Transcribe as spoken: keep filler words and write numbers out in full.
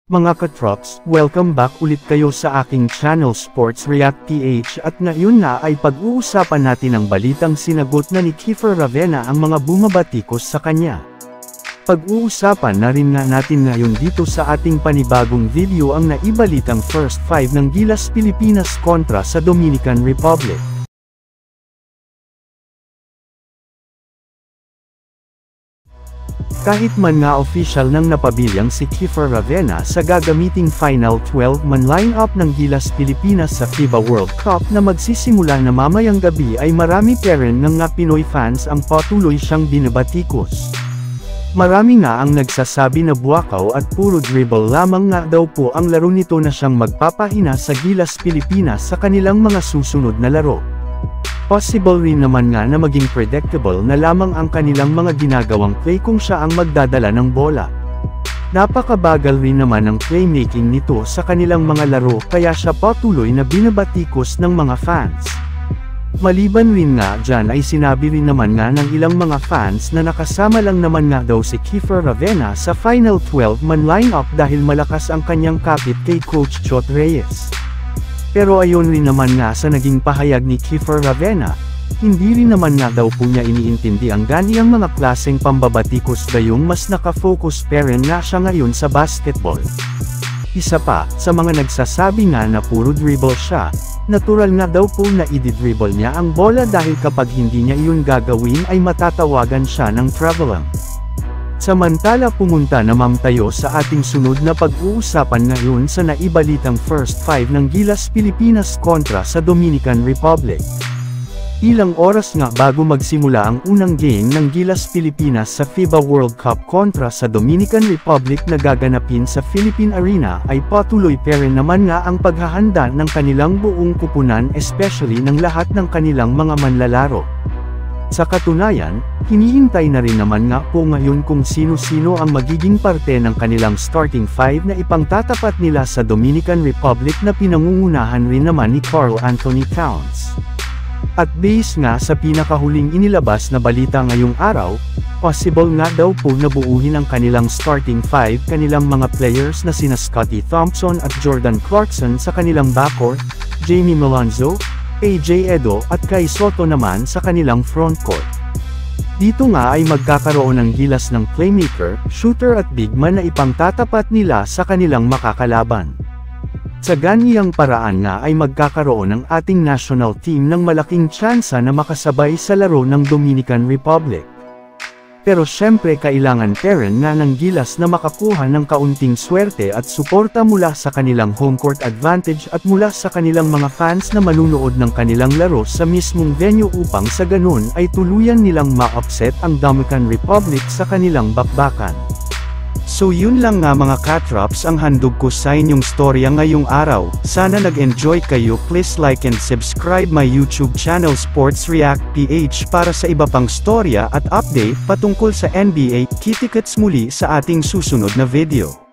Mga katrops, welcome back ulit kayo sa aking channel Sports React P H at ngayon na ay pag-uusapan natin ang balitang sinagot na ni Kiefer Ravena ang mga bumabatikos sa kanya. Pag-uusapan na rin nga natin ngayon dito sa ating panibagong video ang naibalitang first five ng Gilas Pilipinas kontra sa Dominican Republic. Kahit man nga official nang napabilyang si Kiefer Ravena sa gagamiting Final twelve man lineup ng Gilas Pilipinas sa FIBA World Cup na magsisimula na mamayang gabi ay marami pa rin ng nga Pinoy fans ang patuloy siyang binabatikos. Marami nga ang nagsasabi na buwakaw at puro dribble lamang nga daw po ang laro nito na siyang magpapahina sa Gilas Pilipinas sa kanilang mga susunod na laro. Possible rin naman nga na maging predictable na lamang ang kanilang mga ginagawang play kung siya ang magdadala ng bola. Napakabagal rin naman ang playmaking nito sa kanilang mga laro kaya siya patuloy na binabatikos ng mga fans. Maliban rin nga dyan ay sinabi rin naman nga ng ilang mga fans na nakasama lang naman nga daw si Kiefer Ravena sa Final twelve man lineup dahil malakas ang kanyang kapit kay Coach Chot Reyes. Pero ayon rin naman nga sa naging pahayag ni Kiefer Ravena, hindi rin naman nga daw po niya iniintindi ang ganiyang mga klaseng pambabatikos gayong mas nakafocus pa rin nga siya ngayon sa basketball. Isa pa, sa mga nagsasabi nga na puro dribble siya, natural nga daw po na ididribble niya ang bola dahil kapag hindi niya iyon gagawin ay matatawagan siya ng traveling. Samantala pumunta naman tayo sa ating sunod na pag-uusapan ngayon sa naibalitang first five ng Gilas Pilipinas kontra sa Dominican Republic. Ilang oras nga bago magsimula ang unang game ng Gilas Pilipinas sa FIBA World Cup kontra sa Dominican Republic na gaganapin sa Philippine Arena ay patuloy pa rin naman nga ang paghahanda ng kanilang buong kupunan especially ng lahat ng kanilang mga manlalaro. Sa katunayan, hinihintay na rin naman nga po ngayon kung sino-sino ang magiging parte ng kanilang starting five na ipangtatapat nila sa Dominican Republic na pinangungunahan rin naman ni Karl Anthony Towns. At base nga sa pinakahuling inilabas na balita ngayong araw, possible nga daw po na buuhin ang kanilang starting five kanilang mga players na sina Scottie Thompson at Jordan Clarkson sa kanilang backcourt, Jamie Malonzo, A J Edo at Kai Sotto naman sa kanilang frontcourt. Dito nga ay magkakaroon ng gilas ng playmaker, shooter at big man na ipangtatapat nila sa kanilang makakalaban. Sa ganiyang paraan nga ay magkakaroon ng ating national team ng malaking tsansa na makasabay sa laro ng Dominican Republic. Pero syempre kailangan pa rin nga ng Gilas na makakuha ng kaunting swerte at suporta mula sa kanilang home court advantage at mula sa kanilang mga fans na manunood ng kanilang laro sa mismong venue upang sa ganun ay tuluyan nilang ma-upset ang Dominican Republic sa kanilang bakbakan. So yun lang nga mga katrops ang handog ko sa inyong storya ngayong araw. Sana nag-enjoy kayo. Please like and subscribe my YouTube channel Sports React P H para sa iba pang storya at update patungkol sa N B A. Kita-kits muli sa ating susunod na video.